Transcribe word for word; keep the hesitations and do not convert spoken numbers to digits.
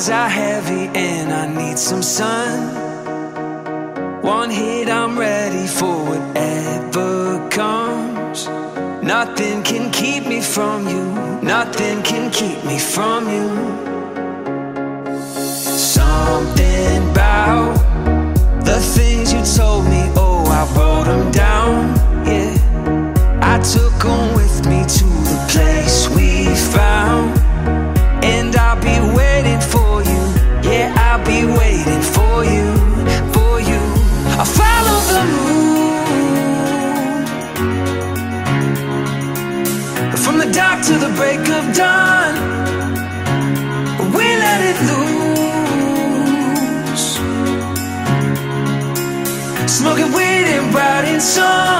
eyes are heavy and I need some sun. One hit, I'm ready for whatever comes. Nothing can keep me from you, nothing can keep me from you. Something about the things you told me, oh, I wrote them down, yeah. I took them with me to the place we found. And I'll be waiting for you, yeah, I'll be waiting for you, for you. I'll follow the moon from the dark to the break of dawn. We let it loose, smoking weed and writing songs.